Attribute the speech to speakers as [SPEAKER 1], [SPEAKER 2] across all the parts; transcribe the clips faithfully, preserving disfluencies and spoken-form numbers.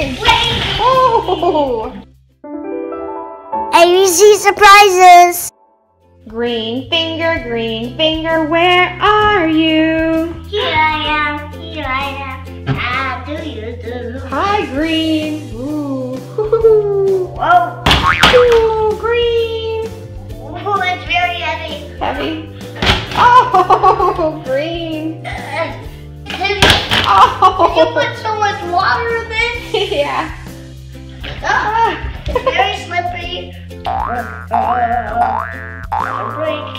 [SPEAKER 1] doing?
[SPEAKER 2] Wait!
[SPEAKER 1] Oh!
[SPEAKER 2] A B C surprises!
[SPEAKER 1] Green finger, green finger, where are you?
[SPEAKER 2] Here I am, here I am. How do you do?
[SPEAKER 1] Hi, Green. Ooh.
[SPEAKER 2] Whoa!
[SPEAKER 1] Ooh, Green.
[SPEAKER 2] Ooh, it's very heavy.
[SPEAKER 1] Heavy. Oh, Green.
[SPEAKER 2] Uh, Did you
[SPEAKER 1] Oh.
[SPEAKER 2] put so much water in this?
[SPEAKER 1] Yeah.
[SPEAKER 2] Ah, it's very slippery. Break.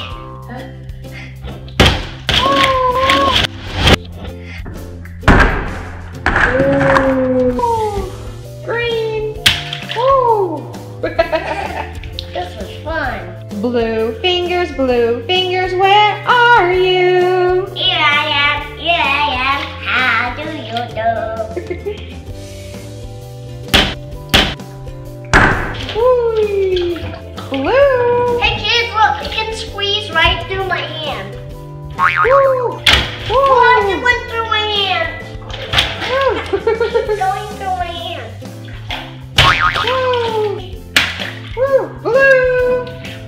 [SPEAKER 1] Ooh. Green. Ooh.
[SPEAKER 2] This was fun.
[SPEAKER 1] Blue fingers, blue fingers, where are you?
[SPEAKER 2] Here I am, here I am. How do you do?
[SPEAKER 1] Ooh. Blue.
[SPEAKER 2] Hey kids, look, it can squeeze right through my hand.
[SPEAKER 1] Ooh.
[SPEAKER 2] What? It
[SPEAKER 1] Ooh.
[SPEAKER 2] went through my hand. It's going through my hand.
[SPEAKER 1] Ooh. Blue.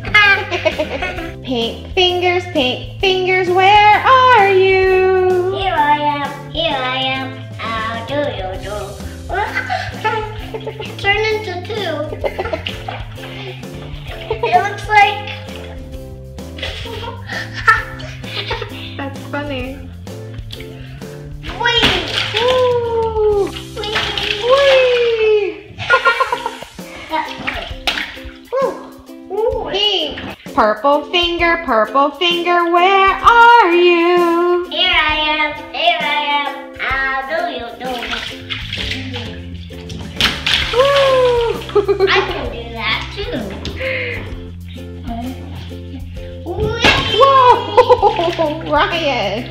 [SPEAKER 1] Pink fingers, pink fingers, where are you?
[SPEAKER 2] Here I am, here I am. How do you do? Turn into two. It looks like.
[SPEAKER 1] That's funny.
[SPEAKER 2] Wait,
[SPEAKER 1] Ooh.
[SPEAKER 2] wait.
[SPEAKER 1] Whee.
[SPEAKER 2] That's good.
[SPEAKER 1] Ooh.
[SPEAKER 2] Ooh.
[SPEAKER 1] Pink. Purple finger, purple finger, where are you?
[SPEAKER 2] Here I am, here I am. How do you do?
[SPEAKER 1] Woo.
[SPEAKER 2] I can do that too.
[SPEAKER 1] Whoa, Ryan.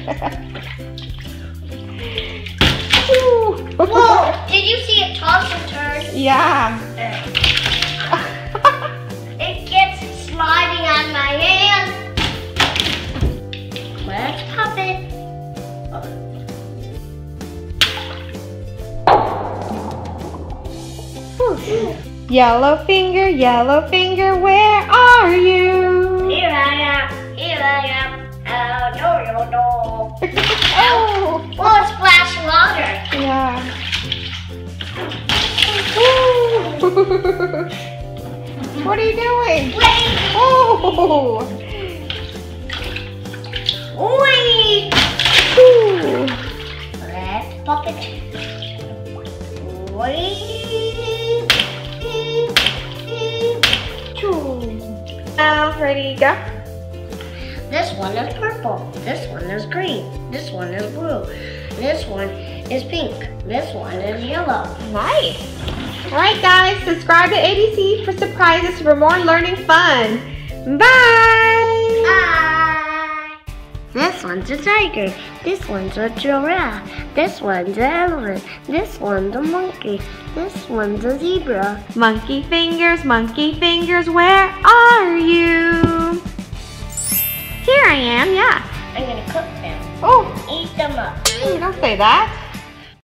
[SPEAKER 2] Whoa! Did you see it toss and turn?
[SPEAKER 1] Yeah.
[SPEAKER 2] It gets sliding on my hand. Let's pop it.
[SPEAKER 1] Yellow finger, yellow finger, where are you?
[SPEAKER 2] Here I am, here I am. How do you do?
[SPEAKER 1] Oh,
[SPEAKER 2] Oh, splash water.
[SPEAKER 1] yeah. What are you doing?
[SPEAKER 2] Wait,
[SPEAKER 1] Oh,
[SPEAKER 2] wait.
[SPEAKER 1] Ooh.
[SPEAKER 2] Let's pop it. Wait.
[SPEAKER 1] Now, ready, go.
[SPEAKER 2] This one is purple. This one is green. This one is blue. This one is pink. This one is yellow.
[SPEAKER 1] Nice. All right, guys, subscribe to A B C for surprises for more learning fun. Bye.
[SPEAKER 2] Bye. This one's a tiger. This one's a giraffe. This one's an elephant. This one's a monkey. This one's a zebra.
[SPEAKER 1] Monkey fingers, monkey fingers, where are you? Here I am, yeah.
[SPEAKER 2] I'm gonna cook them.
[SPEAKER 1] Oh,
[SPEAKER 2] Eat them up.
[SPEAKER 1] don't say that.